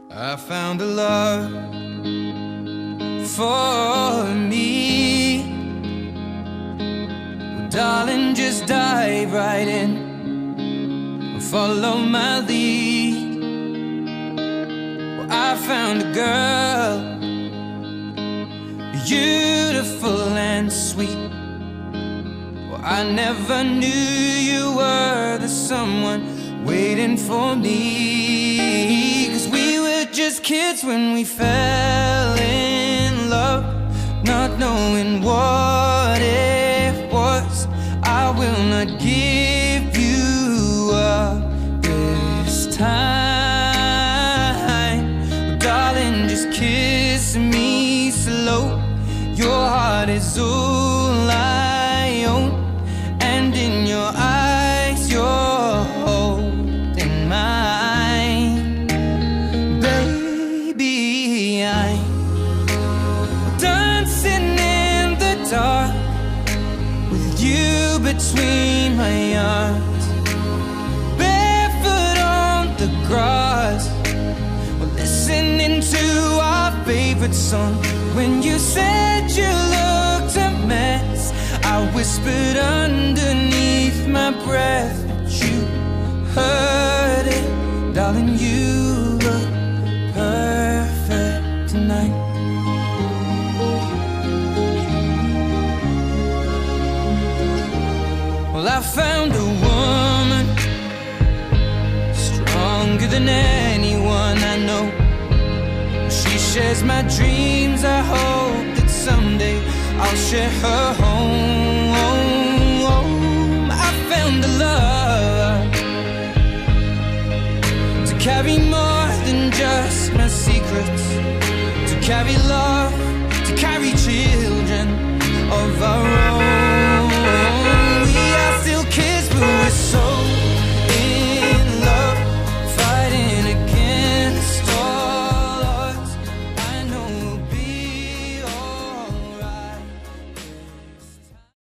I found a love for me. Well, darling, just dive right in, follow my lead. Well, I found a girl, beautiful and sweet. Well, I never knew you were the someone waiting for me. 'Cause we were just kids when we fell in love, not knowing what it was. I will not give you up this time. But darling, just kiss me slow. Your heart is all I own, and in your eyes you're holding mine. Baby, I'm dancing in the dark with you between my arms, barefoot on the grass. We're listening to our favorite song. When you said you looked a mess, I whispered underneath my breath, but you heard it. Darling, you look perfect tonight. Well, I found a woman stronger than anyone I know. She shares my dreams. I hope that someday I'll share her home. I found a love to carry more than just my secrets, to carry love, to carry children.